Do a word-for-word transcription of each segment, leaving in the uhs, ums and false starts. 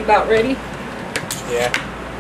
about ready? Yeah.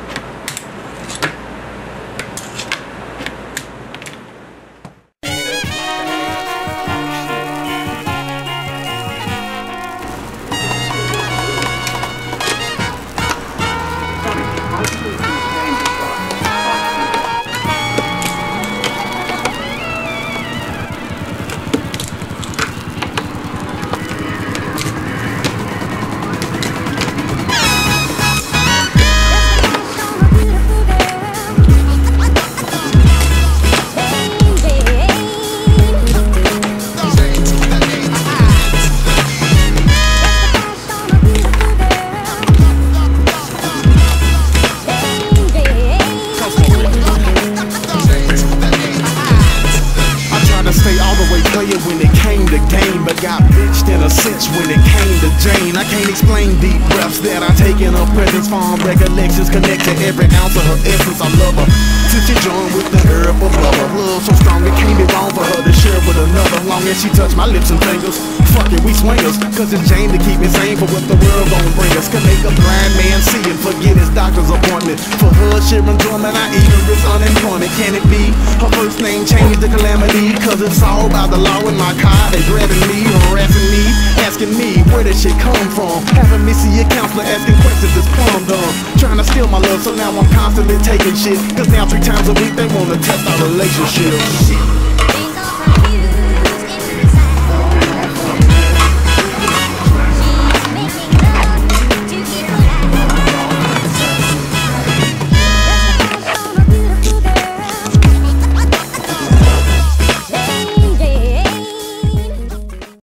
When it came to game, but got bitched in a sense when it came to Jane. I can't explain deep breaths that I take in her presence. Farm recollections connect to every ounce of her essence. I love her till she joined with the herb of lover. Love so strong it can't be wrong for her to share with another. Long as she touch my lips and fingers, fuck it, we swingers. Cause it's Jane to keep me sane for what the world gon' bring us. Can make a blind man see and forget his doctor's appointment. For her sheer enjoyment, I even risk unemployment. Can it be her first name changed to Calamity? Cause it's all about the law in my car. They grabbing me, harassing me, asking me where this shit come from. Having me see a counselor asking questions, it's plumb dumb. Trying to steal my love, so now I'm constantly taking shit. Cause now three times a week they wanna test our relationship.